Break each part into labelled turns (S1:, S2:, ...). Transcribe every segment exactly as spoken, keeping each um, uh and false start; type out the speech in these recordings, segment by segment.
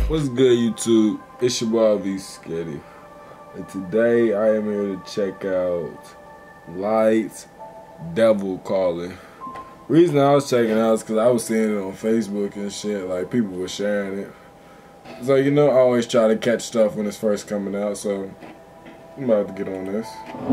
S1: What's good, YouTube? It's your boy V Skitty, and today I am here to check out Liiight Devil Callin. Reason I was checking out is because I was seeing it on Facebook and shit, like people were sharing it. So you know, I always try to catch stuff when it's first coming out, so I'm about to get on this.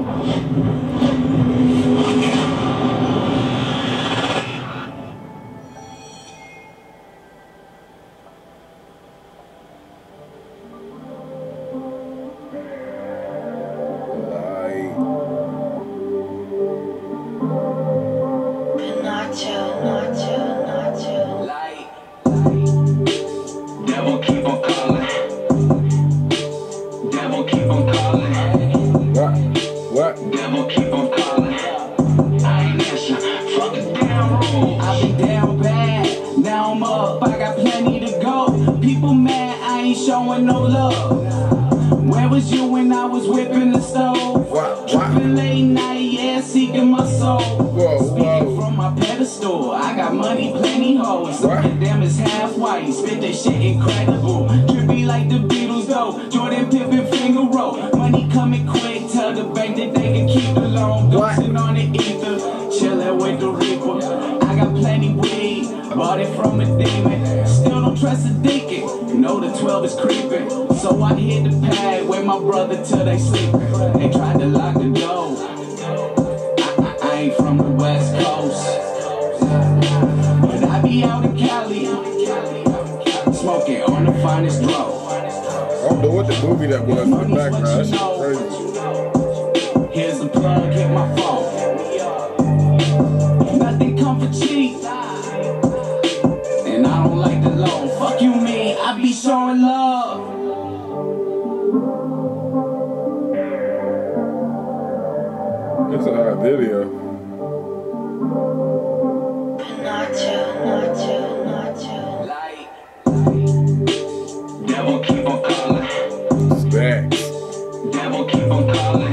S2: Devil keep on calling. Devil keep on calling.
S1: What? What?
S2: Devil keep on calling. I ain't answer. Fuck the damn rules. I been down bad. Now I'm up. I got plenty to go. People mad. I ain't showing no love. Where was you when I was whipping the stove?
S1: What?
S2: Tripping late night, yeah, seeking my soul.
S1: Whoa,
S2: Speaking
S1: whoa.
S2: from my pedestal, I got money, plenty hoes. Some of them is half white, spit that shit incredible. Trippy like the Beatles though, Jordan, Pippen, finger roll. Money coming quick, tell the bank that they can keep the loan. Dosing on the ether, chillin' with the reaper. I got plenty weed, bought it from a demon. Still don't trust a deacon, you know the twelve is creeping. So I hit the pad with my brother till they sleepin'. They tried to lock the door. I, I, I ain't from the West Coast, but I be out in Cali, smoking on the finest dro.
S1: I don't know what the movie that was in the background. That shit crazy.
S2: Here's the plug, hit my phone. Nothing come for cheap, and I don't like the low. Fuck you mean, I be showing love.
S1: It's a hot video.
S2: Liiight. Devil keep on calling.
S1: Stacks.
S2: Devil keep on calling.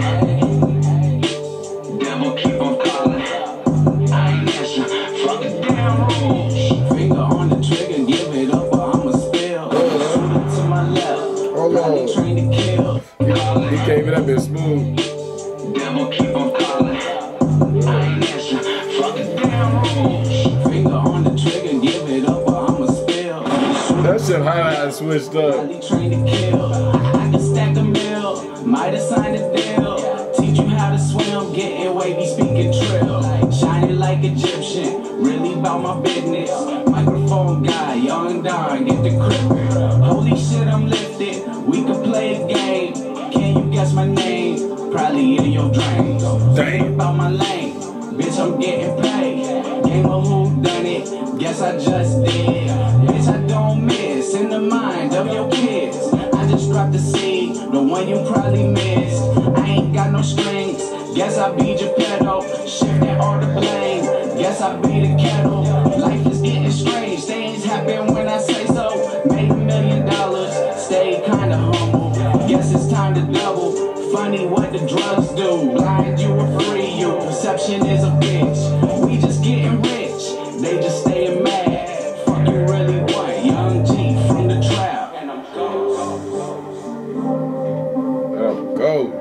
S2: Devil keep on calling. I ain't answer. Fuck the damn rules. Finger on the trigger, give it up or I'ma spill. Shoot it to my left.
S1: Hold on.
S2: Train to kill.
S1: He came in that bit smooth.
S2: Devil keep on calling. I ain't answer. Fuck the damn rules. Finger on the trigger, give it up or I'ma spill.
S1: That shit highlight switched up.
S2: Train to kill. I can stack a mill. Might have signed a deal. Teach you how to swim. Getting wavy, speaking trill. Shining like Egyptian. Really about my business. Microphone guy, young Don, get the crippin'. Holy shit, I'm lifted. We could play a game. Can you guess my name? Probably in your dreams. Ain't about my lane. Bitch, I'm getting paid. Game of who done it. Guess I just did. Bitch, I don't miss. In the mind of your kids. I just dropped the seed. The one you probably missed. I ain't got no strings. Guess I be Geppetto. Shifting all the blame. Guess I be the kettle. Life is getting strange. Things happen when I say so. Made a million dollars. Stay kinda humble. Guess it's time to double. Funny what the drugs do. Blind you or free you. Perception is a bitch. We just getting rich. They just staying mad. Fuck you really what? Young G from the trap. And I'm ghost.
S1: I'm ghost.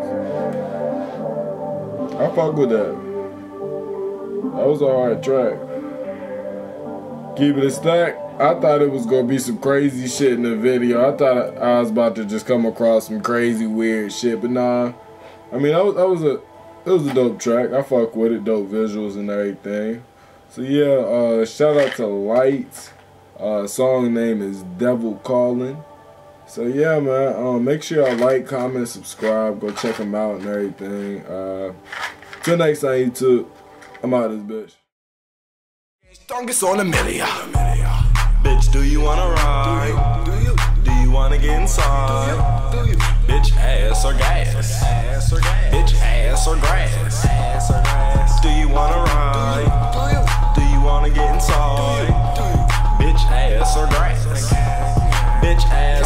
S1: I fuck with that. That was a hard track. Keep it a stack. I thought it was gonna be some crazy shit in the video. I thought I was about to just come across some crazy weird shit, but nah. I mean, that was, that was a it was a dope track. I fuck with it, dope visuals and everything. So yeah, uh, shout out to Liiight. Uh, song name is Devil Callin. So yeah, man. Um, make sure y'all like, comment, subscribe. Go check them out and everything. Uh, till next time, YouTube. I'm out of this bitch.
S3: Strongest on a million. Bitch, do you wanna ride? Do you? Do you wanna get inside? Do you? Do you? Bitch, ass or gas? Ass or gas? Bitch, ass or grass? Ass or grass? Do you wanna ride? Do you? Do you wanna get inside? Do you? Do you? Bitch, ass or grass? Bitch, ass.